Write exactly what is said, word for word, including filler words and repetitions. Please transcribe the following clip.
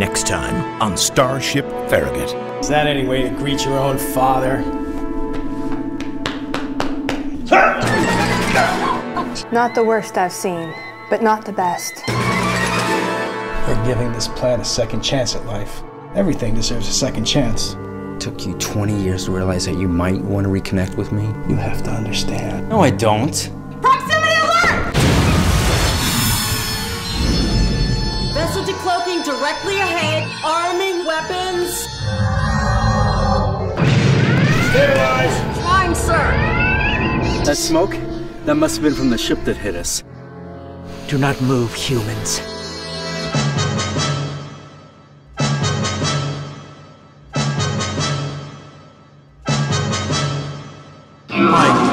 Next time on Starship Farragut. Is that any way to greet your own father? Not the worst I've seen, but not the best. We're giving this planet a second chance at life. Everything deserves a second chance. It took you twenty years to realize that you might want to reconnect with me? You have to understand. No, I don't. Proximity alert! Vessel decloaking directly ahead. Arming weapons. Stabilize! Trying, sir. That smoke? That must have been from the ship that hit us. Do not move, humans. My